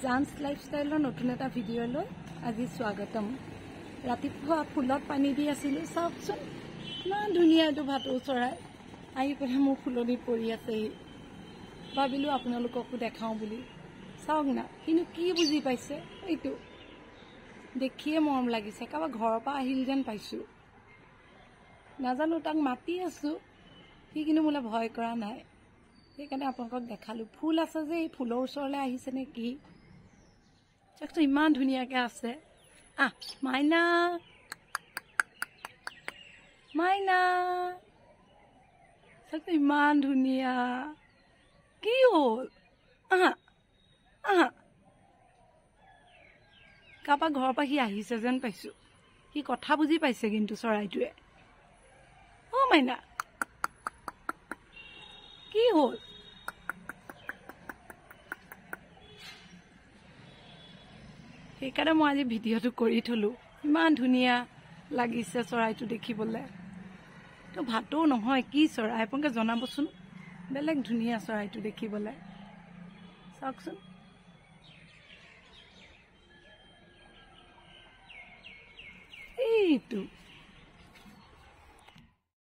Jahns লাইফষ্টাইলৰ নতুন এটা ভিডিঅ'লৈ আজি স্বাগতম। ৰাতিপুৱা ফুলত পানী দি আছিলোঁ, চাওকচোন ইমান ধুনীয়া এইটো ভাটৌ চৰাই আহি পেলাই মোৰ ফুলনিত পৰি আছে। ভাবিলোঁ আপোনালোককো দেখাওঁ বুলি। চাওক না, কিন্তু কি বুজি পাইছে, এইটো দেখিয়ে মৰম লাগিছে, কাৰোবাৰ ঘৰৰ পৰা আহিল যেন পাইছোঁ। নাজানো, তাক মাতি আছোঁ, সি কিন্তু মোলৈ ভয় কৰা নাই। সেইকাৰণে আপোনালোকক দেখালোঁ। ফুল আছে যে এই ফুলৰ ওচৰলৈ আহিছে নে কি, চাওকচোন ইমান ধুনীয়াকৈ আছে। মাইনা মাইনা, চাওকচোন ইমান ধুনীয়া। কি হ'ল? কাৰোবাৰ ঘৰৰ পৰা সি আহিছে যেন পাইছোঁ। সি কথা বুজি পাইছে কিন্তু চৰাইটোৱে। মাইনা, কি হ'ল? সেইকাৰণে মই আজি ভিডিঅ'টো কৰি থলোঁ। ইমান ধুনীয়া লাগিছে চৰাইটো দেখিবলৈ। তো ভাটৌ নহয়, কি চৰাই আপোনালোকে জনাবচোন। বেলেগ ধুনীয়া চৰাইটো দেখিবলৈ, চাওকচোন। এইটো